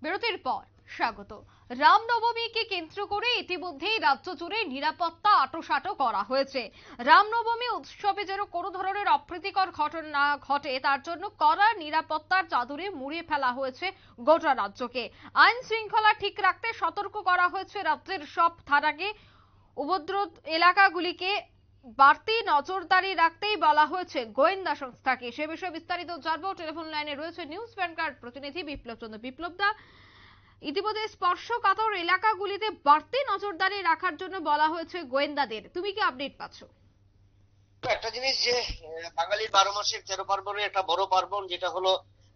বিরতির পর স্বাগত। রামনবমীকে কেন্দ্র করে ইতিমধ্যেই রাজ্য জুড়ে নিরাপত্তা আঁটোসাঁটো করা হয়েছে। রামনবমী উৎসবে যেন কোনো ধরনের অপ্রীতিকর ঘটনা না ঘটে তার জন্য কড়া নিরাপত্তার চাদরে মুড়িয়ে ফেলা হয়েছে গোটা রাজ্যকে। আইন শৃঙ্খলা ঠিক রাখতে সতর্ক করা হয়েছে রাজ্যের সব থানাকে। উপদ্রব এলাকাগুলিকে বাড়তি নজরদারি রাখতেই বলা হয়েছে গোয়েন্দা সংস্থাকে। সে বিষয়ে বিস্তারিত জানবো। টেলিফোন লাইনে রয়েছে নিউজ ভ্যানগার্ড প্রতিনিধি বিপ্লব চন্দ্র। বিপ্লবদা, ইতিমধ্যে স্পর্শকাতর এলাকাগুলিতে বাড়তি নজরদারি রাখার জন্য বলা হয়েছে গোয়েন্দাদের, তুমি কি আপডেট পাচ্ছ? একটা জিনিস যে বাঙালির 12 মাসের 13 পার্বণের একটা বড় পার্বণ যেটা হলো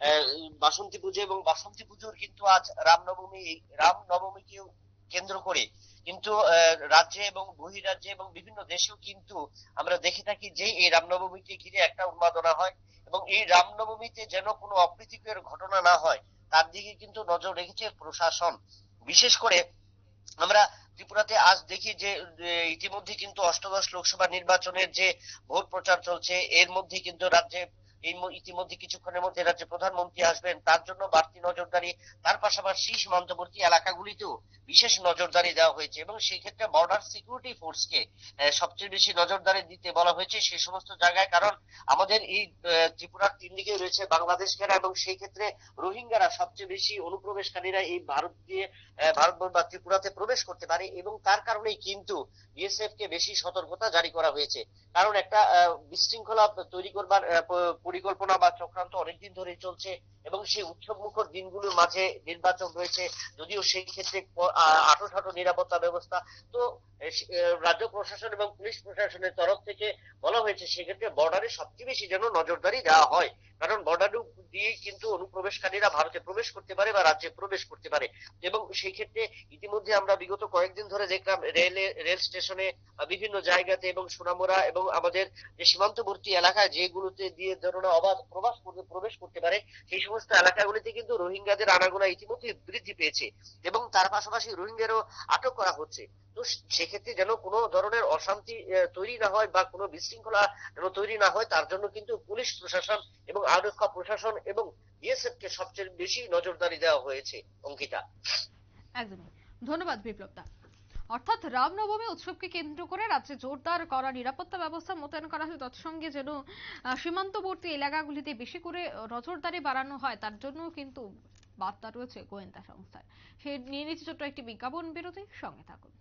বাসন্তী পুজো, এবং বাসন্তী পুজোর কিন্তু আজ রামনবমী। রামনবমীকে কেন্দ্র করে কিন্তু রাজ্যে এবং বহিরাজ্যে এবং বিভিন্ন দেশেও কিন্তু আমরা দেখে থাকি যে এই রামনবমীকে ঘিরে একটা উন্মাদনা হয়, এবং এই রামনবমীতে যেন কোনো অপ্রীতিকর ঘটনা না হয় তার দিকে কিন্তু নজর রেখেছে প্রশাসন। বিশেষ করে আমরা ত্রিপুরাতে আজ দেখি যে ইতিমধ্যে কিন্তু অষ্টাদশ লোকসভা নির্বাচনের যে ভোট প্রচার চলছে, এর মধ্যে কিন্তু রাজ্যে ইতিমধ্যে কিছুক্ষণের মধ্যে রাজ্যে প্রধানমন্ত্রী আসবেন, তার জন্য বাড়তি নজরদারি। তার পাশাপাশি সীমান্তবর্তী এলাকাগুলিতেও বিশেষ নজরদারি দেওয়া হয়েছে, এবং সেই ক্ষেত্রে বর্ডার সিকিউরিটি ফোর্সকে সবচেয়ে বেশি নজরদারি দিতে বলা হয়েছে সেই সমস্ত জায়গায়। কারণ আমাদের এই ত্রিপুরার 3 দিকে রয়েছে বাংলাদেশ ঘেরা, এবং সেই ক্ষেত্রে রোহিঙ্গারা সবচেয়ে বেশি অনুপ্রবেশকারীরা এই ভারত দিয়ে ভারত বা ত্রিপুরাতে প্রবেশ করতে পারে, এবং তার কারণেই কিন্তু বিএসএফ কে বেশি সতর্কতা জারি করা হয়েছে। কারণ একটা বিশৃঙ্খলা তৈরি করবার পরিকল্পনা বা চক্রান্ত অনেকদিন ধরে চলছে, এবং সেই উৎসব মুখর দিনগুলোর মাঝে নির্বাচন রয়েছে, যদিও সেই ক্ষেত্রে আঁটোসাঁটো নিরাপত্তা ব্যবস্থা। তো রাজ্য প্রশাসন এবং পুলিশ প্রশাসনের তরফ থেকে বলা হয়েছে সেক্ষেত্রে বর্ডারে সবচেয়ে বেশি যেন নজরদারি দেওয়া হয়, কারণ বর্ডার দিয়ে কিন্তু অনুপ্রবেশকারীরা ভারতে প্রবেশ করতে পারে বা রাজ্যে প্রবেশ করতে পারে। এবং সেই ক্ষেত্রে ইতিমধ্যে আমরা বিগত কয়েকদিন ধরে দেখলাম রেল স্টেশনে বিভিন্ন জায়গাতে এবং সোনামুড়া এবং আমাদের যে সীমান্তবর্তী এলাকায় যেগুলোতে দিয়ে ধরনের অবাধ প্রবেশ করতে পারে সেই সমস্ত এলাকাগুলিতে কিন্তু রোহিঙ্গাদের আনাগোনা ইতিমধ্যে বৃদ্ধি পেয়েছে, এবং তার পাশাপাশি রোহিঙ্গারও আটক করা হচ্ছে। তো সেক্ষেত্রে যেন কোনো ধরনের অশান্তি তৈরি না হয় বা কোনো বিশৃঙ্খলা যেন তৈরি না হয় তার জন্য কিন্তু পুলিশ প্রশাসন এবং আইনরক্ষা প্রশাসন এবং বিএসএফ কে সবচেয়ে বেশি নজরদারি দেওয়া হয়েছে। অঙ্কিতা, একদমই ধন্যবাদ বিপ্লবদা। অর্থাৎ রামনবমী উৎসবকে কেন্দ্র করে রাজ্যে জোরদার করা নিরাপত্তা ব্যবস্থা মোতায়েন করা হয়, তৎসঙ্গে যেন সীমান্তবর্তী এলাকাগুলিতে বেশি করে নজরদারি বাড়ানো হয় তার জন্য কিন্তু বার্তা রয়েছে গোয়েন্দা সংস্থার। সে নিয়ে নিচ্ছে ছোট্ট একটি বিজ্ঞাপন বিরতি, সঙ্গে থাকুন।